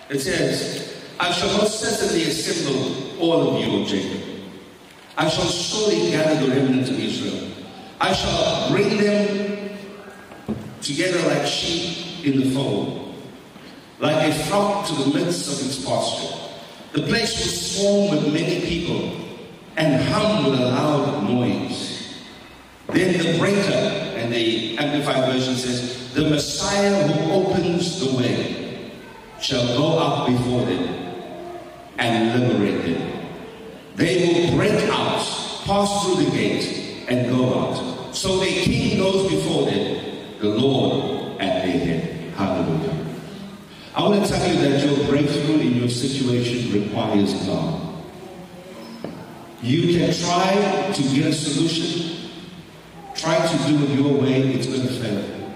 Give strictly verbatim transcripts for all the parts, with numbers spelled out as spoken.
It says, I shall most certainly assemble all of you, O Jacob. I shall surely gather the remnant of Israel. I shall bring them together like sheep in the fold, like a flock to the midst of its pasture. The place will swarm with many people and hum with a loud noise. Then the breaker, and the Amplified Version says, the Messiah who opens the way shall go up before them and liberate them. They will break out, pass through the gate, and go out. So their king goes before them, the Lord at their head. Hallelujah. I want to tell you that your breakthrough in your situation requires God. You can try to get a solution, try to do it your way, it's going to fail.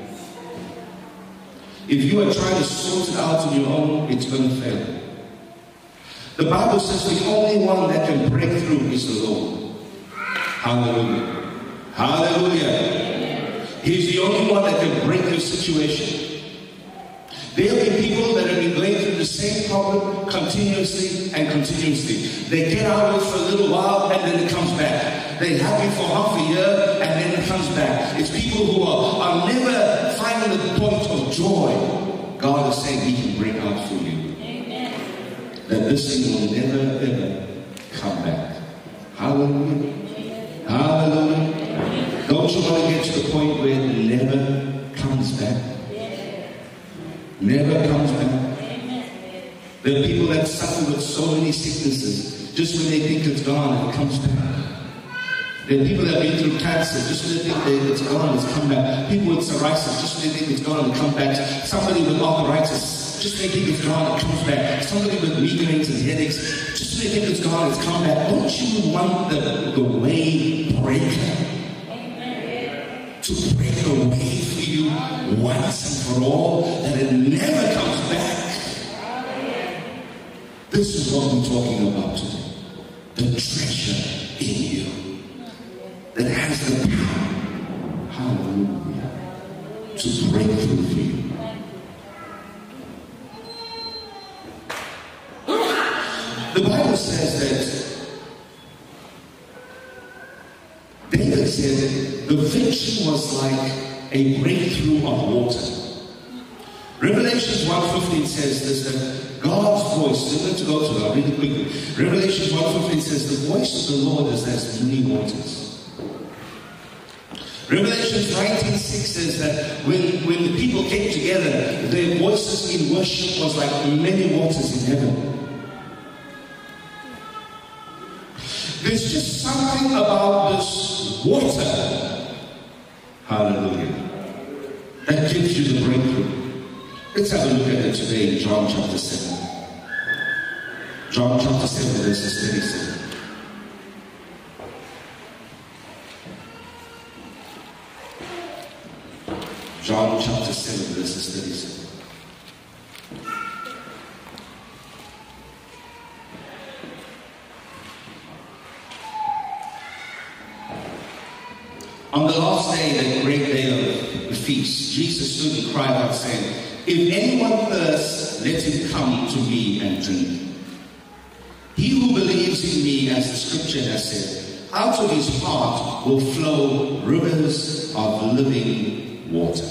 If you are trying to sort it out on your own, it's going to fail. The Bible says the only one that can break through is the Lord. Hallelujah. Hallelujah. He's the only one that can break your situation. There will be people that have been going through the same problem continuously and continuously. They get out of it for a little while and then it comes back. They're happy for half a year and then it comes back. It's people who are, are never finding the point of joy. God is saying He can bring out for you. Amen. That this thing will never ever come back. Hallelujah. Hallelujah. Don't you want to get to the point where it never comes back? Never comes back. There are people that suffer with so many sicknesses. Just when they think it's gone, it comes back. There are people that have been through cancer. Just when they think it's gone, it's come back. People with psoriasis. Just when they think it's gone, it comes back. Somebody with arthritis. Just when they think it's gone, it comes back. Somebody with migraines and headaches. Just when they think it's gone, it's come back. Don't you want the, the way breaker to break a way for you once and for all, that it never comes back? This is what we're talking about today. The treasure in you that has the power, hallelujah, to break through for you. The Bible says that David said the vision was like a breakthrough of water. Revelations one fifteen says this, that God's voice, I'm going to go to that really quickly. Revelations one fifteen says the voice of the Lord is as many waters. Revelations nineteen six says that when, when the people came together, their voices in worship was like many waters in heaven. There's just something about this water, hallelujah, that gives you the breakthrough. Let's have a look at it today in John chapter seven. John chapter seven, verses thirty-seven. John chapter seven, verses thirty-seven. On the last day, that great day of the feast, Jesus stood and cried out, saying, if anyone thirsts, let him come to me and drink. He who believes in me, as the scripture has said, out of his heart will flow rivers of living water.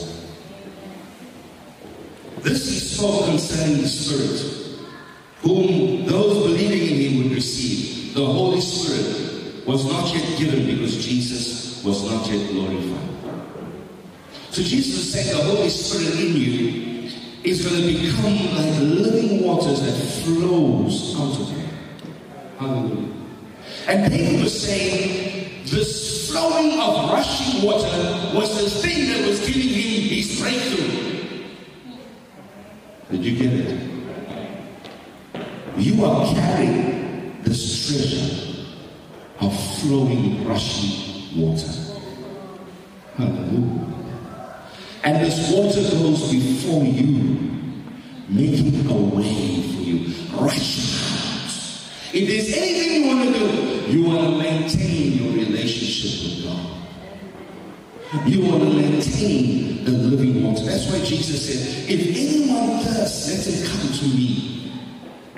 This he spoke concerning the Spirit, whom those believing in him would receive. The Holy Spirit was not yet given because Jesus was not yet glorified. So Jesus is saying the Holy Spirit in you is going to become like living waters that flows out of you. Hallelujah. And David was saying this flowing of rushing water was the thing that was giving him his breakthrough. Did you get it? You are carrying this treasure of flowing, rushing water. Hallelujah. And this water goes before you, making a way for you, rushing out. If there's anything you want to do, you want to maintain your relationship with God. You want to maintain the living water. That's why Jesus said, if anyone thirsts, let him come to me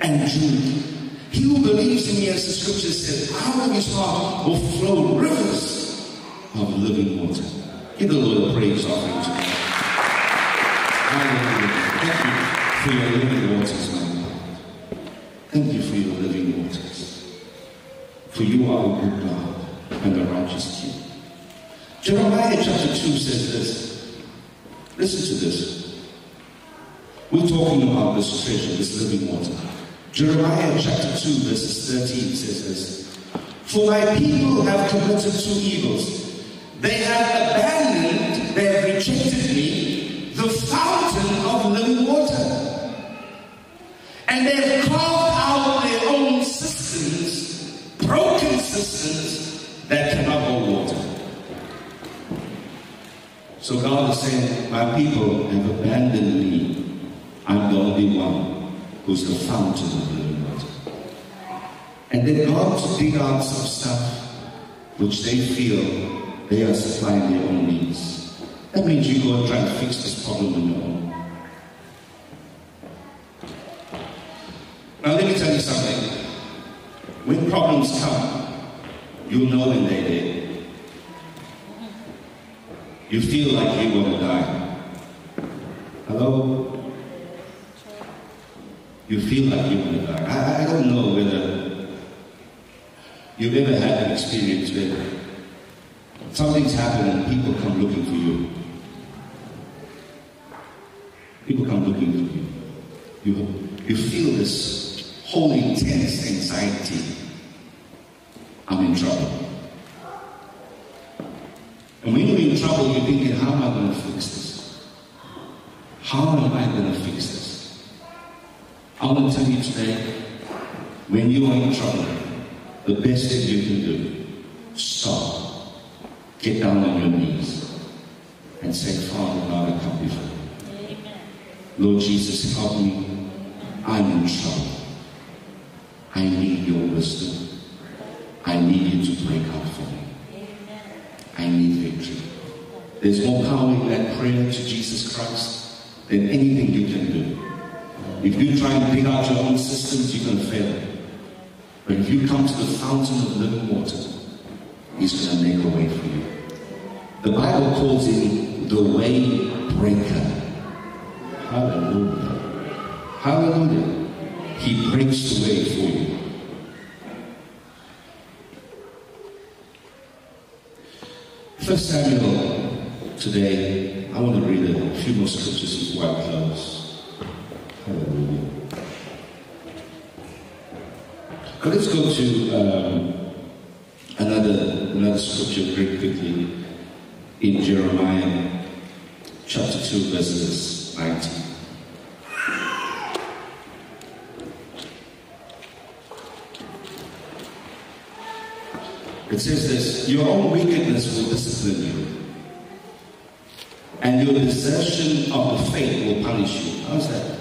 and drink. He who believes in me, as the scripture says, out of his heart will flow rivers of living water. Give the Lord a praise offering today. Hallelujah. Thank you for your living waters, my God. Thank you for your living waters. For you are a good God and a righteous King. Jeremiah chapter two says this. Listen to this. We're talking about this treasure, this living water. Jeremiah chapter two verses thirteen says this. For my people have committed two evils. They have abandoned, they have rejected me, the fountain of living water. And they have carved out their own cisterns, broken cisterns that cannot hold water. So God is saying, my people have abandoned me. I'm the only one who's the fountain of living water. And then God to dig out some stuff which they feel they are supplying their own needs. That means you go and try to fix this problem on your own. Now let me tell you something. When problems come, you'll know when they're there. You feel like you want to die. Hello? You feel like you want to die. I, I don't know whether you've ever had an experience where something's happened and people come looking for you. People come looking for you. You, you feel this whole intense anxiety. I'm in trouble. And when you're in trouble, you're thinking, how am I going to fix this? How am I going to fix this? I want to tell you today, when you are in trouble, the best thing you can do, stop, get down on your knees, and say, Father God, I come before you. Amen. Lord Jesus, help me. I'm in trouble. I need your wisdom. I need you to break out for me. Amen. I need victory. There's more power in that prayer to Jesus Christ than anything you can do. If you try and dig out your own systems, you're going to fail. But if you come to the fountain of living water, he's going to make a way for you. The Bible calls him the way breaker. Hallelujah. Hallelujah. He breaks the way for you. First Samuel today, I want to read a few more scriptures before I close. Hallelujah. But let's go to um, another another scripture very quickly in Jeremiah chapter two, verses nineteen. It says this, your own wickedness will discipline you, and your desertion of the faith will punish you. How's that?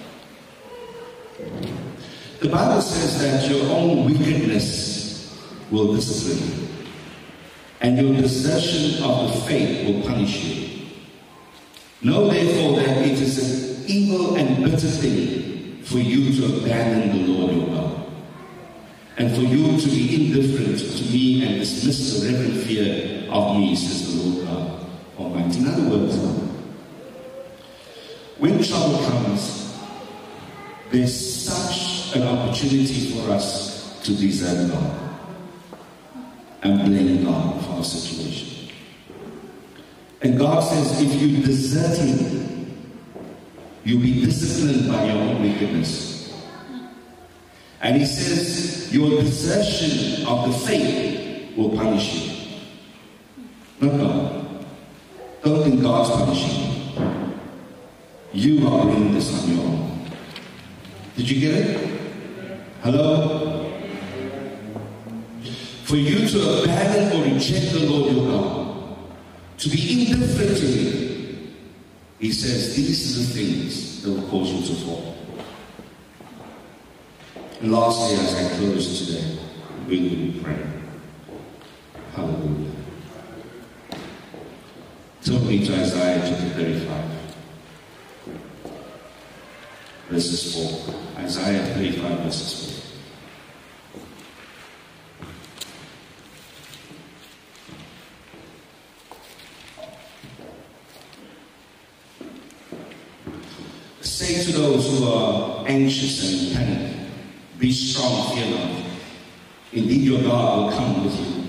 The Bible says that your own wickedness will discipline you, and your desertion of the faith will punish you. Know therefore that it is an evil and bitter thing for you to abandon the Lord your God, and for you to be indifferent to me and dismiss the reverent fear of me, says the Lord God Almighty. In other words, when trouble comes, there's such an opportunity for us to desert God and blame God for our situation. And God says, if you desert him, you'll be disciplined by your own wickedness. And he says, your desertion of the faith will punish you. Not God. Don't think God's punishing you. You are bringing this on your own. Did you get it? Hello? For you to abandon or reject the Lord your God, to be indifferent to him, he says, these are the things that will cause you to fall. And lastly, as I close today, we will pray. Hallelujah. Turn me to Isaiah chapter thirty-five. verses four. Isaiah thirty-five, verses four. Say to those who are anxious and panic, be strong, fear not. Indeed, your God will come with you.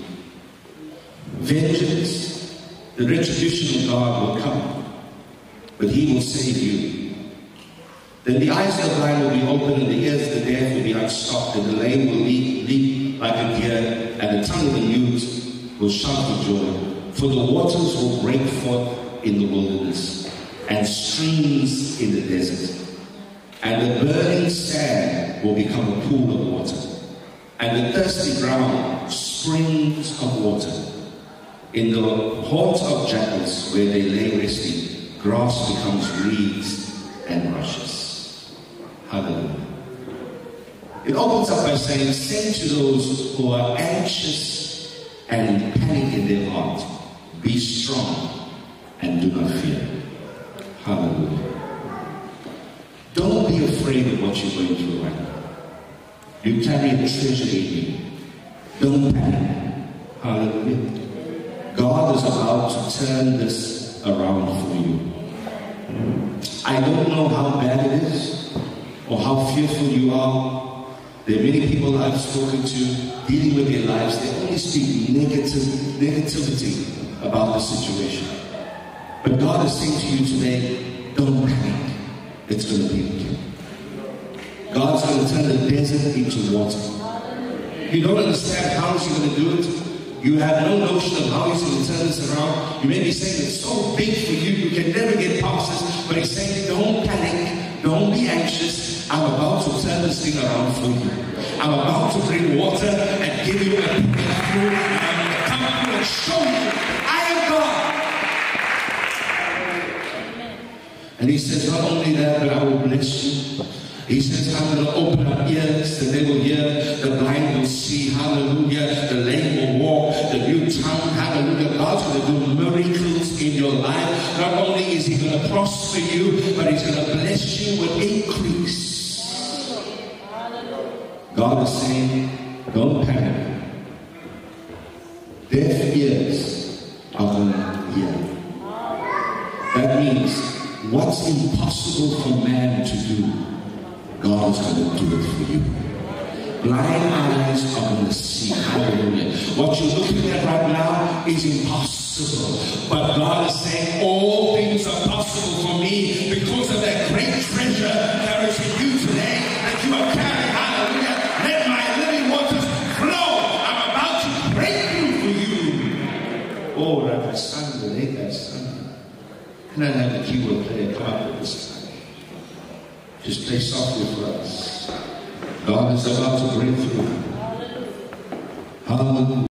Vengeance, the retribution of God will come, but he will save you. Then the eyes of the blind will be opened, and the ears of the deaf will be unstopped, and the lame will leap, leap like a deer, and the tongue of the mute will shout for joy. For the waters will break forth in the wilderness, and streams in the desert. And the burning sand will become a pool of water, and the thirsty ground springs of water. In the haunts of jackals where they lay resting, grass becomes reeds and rushes. Hallelujah. It opens up by saying, say to those who are anxious and panic in their heart, be strong and do not fear. Hallelujah. Don't be afraid of what you're going through right now. You carry a treasure in you. Don't panic. Hallelujah. God is about to turn this around for you. I don't know how bad it is or how fearful you are. There are many people I've spoken to dealing with their lives. They only speak negative, negativity about the situation. But God is saying to you today, don't panic. It's going to be okay. God's going to turn the desert into water. You don't understand how he's going to do it. You have no notion of how he's going to turn this around. You may be saying it's so big for you, you can never get past this. But he's saying, don't panic, don't be anxious. I'm about to turn this thing around for you. I'm about to bring water and give you a breakthrough. And I'm going to come through and show you I am God. And he says, not only that, but I will bless you. He says, I'm going to open up ears that they will hear, the blind will see, hallelujah, the lame will walk, the mute tongue, hallelujah. God's going to do miracles in your life. Not only is he going to prosper you, but he's going to bless you with increase. God is saying, don't panic. Deaf ears are going to hear. That means what's impossible for man to do, God is going to do it for you. Blind eyes are going to see. Hallelujah. What you're looking at right now is impossible. But God is saying all things are possible for me because of that great treasure that is in you today that you are carrying. Hallelujah. Let my living waters flow. I'm about to break through for you. Oh, Rabbi Sandra, ain't that Sandra? Can I have the keyboard player come up with this time? Just play softly for us. God is about to break through. Hallelujah.